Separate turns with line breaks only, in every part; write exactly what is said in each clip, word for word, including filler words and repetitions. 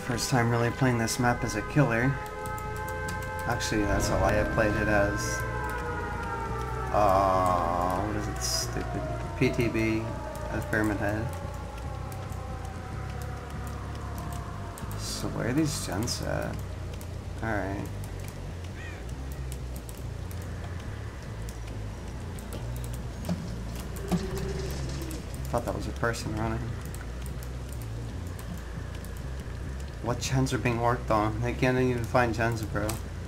First time really playing this map as a killer. Actually, that's a lie. I played it as... Uh, what is it? Stupid. P T B as Pyramid Head. So where are these gens at? Alright. Thought that was a person running. What gens are being worked on? They can't even find gens, bro.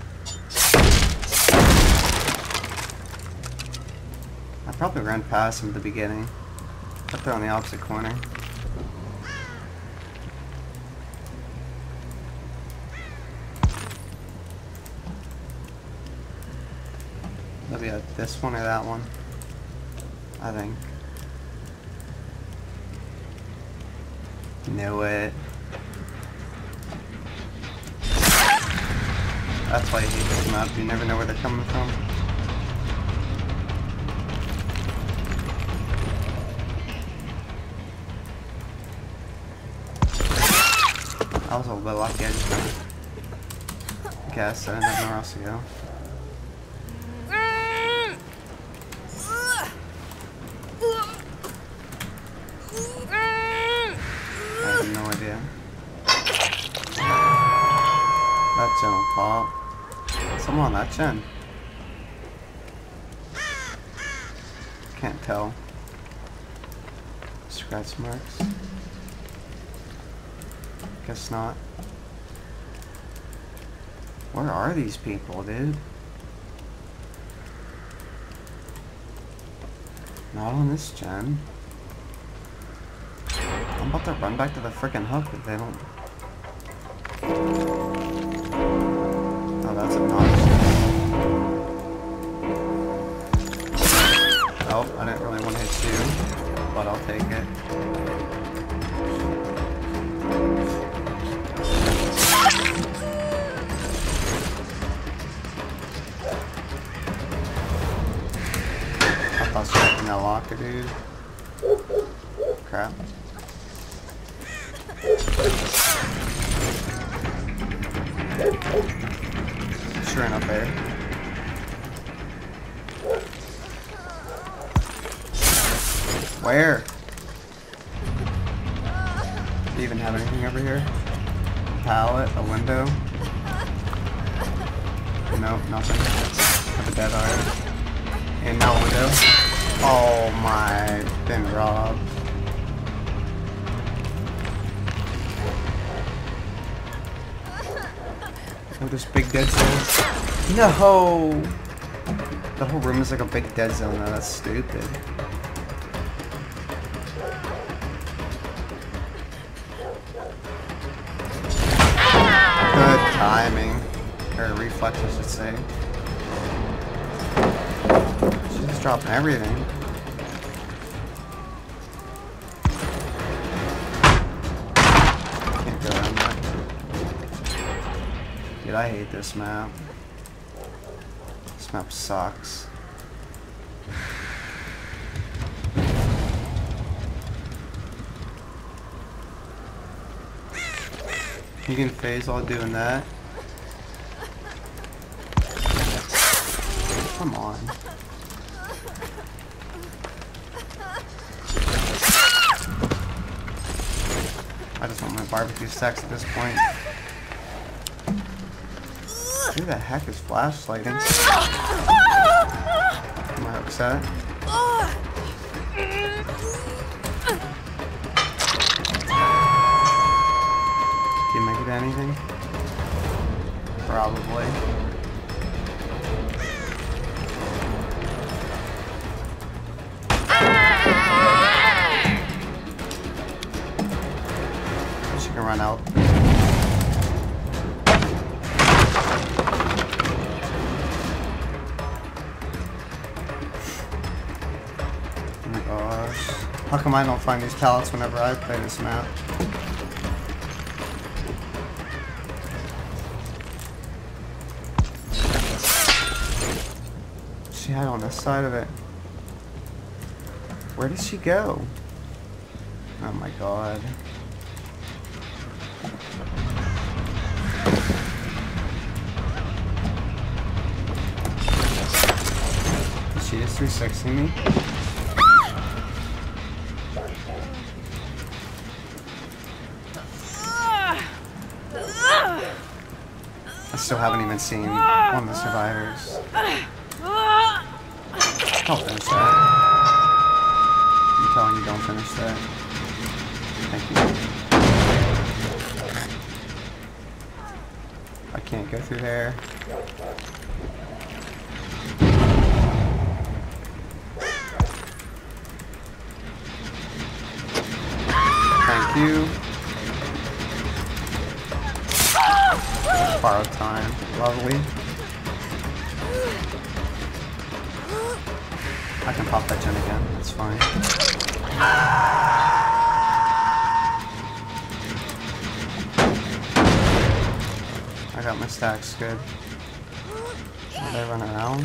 I probably ran past them at the beginning. But they're on the opposite corner. Maybe at this one or that one. I think. Knew it. That's why I hate this map. You never know where they're coming from. I was a little bit lucky. I just guess I didn't have nowhere else to go. I have no idea. That gen will pop. Someone on that gen. Can't tell. Scratch marks. Guess not. Where are these people, dude? Not on this gen. I'm about to run back to the frickin' hook if they don't. Oh, that's obnoxious. Oh, I didn't really want to hit you, but I'll take it. I thought I was checking that locker, dude. Crap. Sure enough there. Where? Do you even have anything over here? A pallet? A window? Nope, nothing. Have a dead eye. And now a window. Oh my, been robbed. Oh, this big dead zone. No! That whole room is like a big dead zone now. That's stupid. Good timing. Or reflex, I should say. She's just dropping everything. Can't go around that. Dude, I hate this map. This map sucks. You can phase while doing that. Come on. I just want my barbecue stacks at this point. Who the heck is flashlighting? Am I upset? Can you make it anything? Probably. She can run out. Oh my gosh. How come I don't find these pallets whenever I play this map? She had on this side of it. Where did she go? Oh my god. three sixty me. I still haven't even seen one of the survivors. I'll finish that. I'm telling you, don't finish that. Thank you. I can't go through there. Thank you. Borrowed time. Lovely. I can pop that gen again. That's fine. I got my stacks good. Will they run around?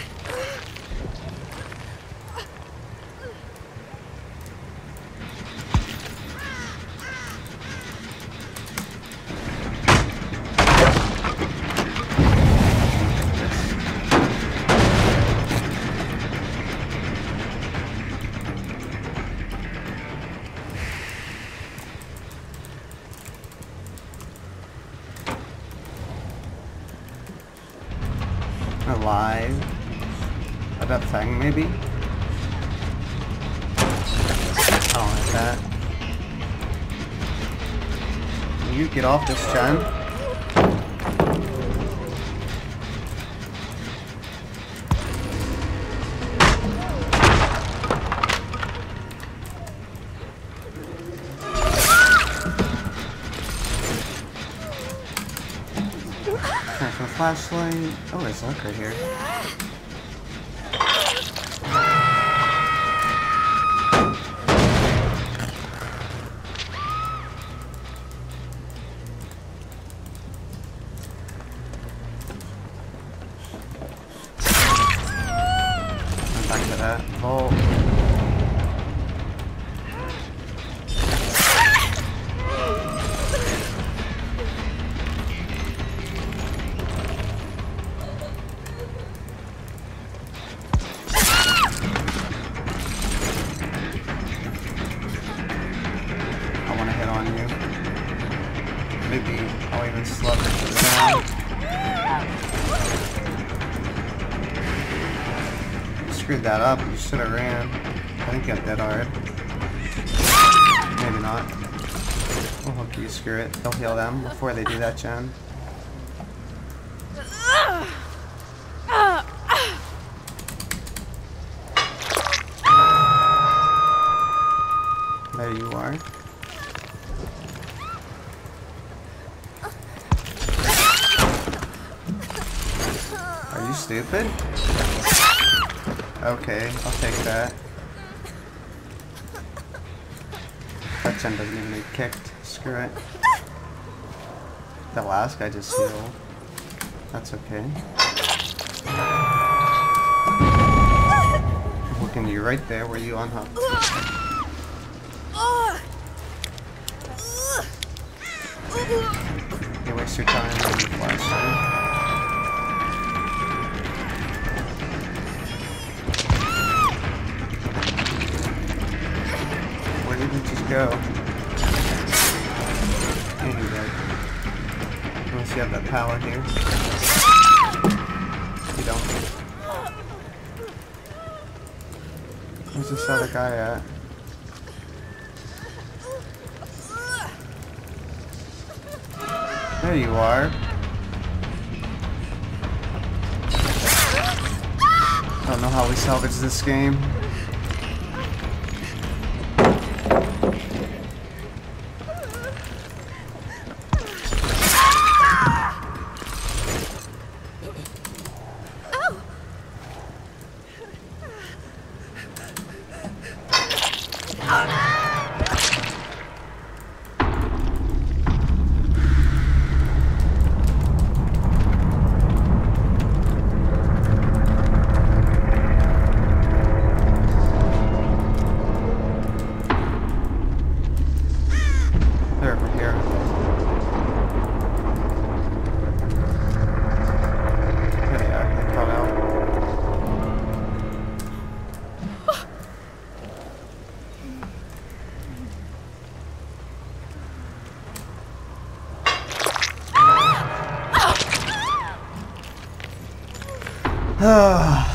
Alive. A that thing, maybe? I don't like that. Can you get off this gen? Flashlight. Oh, there's luck right here. I'm back to that vault. Maybe I'll even slug it to the ground. You screwed that up. You should have ran. I think you got dead hard. Maybe not. We'll hope you screw it. They'll heal them before they do that, Jen. There you are. Are you stupid? Okay, I'll take that. That gen doesn't even get kicked. Screw it. The last guy just healed. That's okay. I'm looking at you right there where you unhooked. You waste your time on your flashlight. Where did he just go? And he did. Unless you have that pallet here. You don't. Where's this other guy at? There you are. I don't know how we salvage this game. Ah.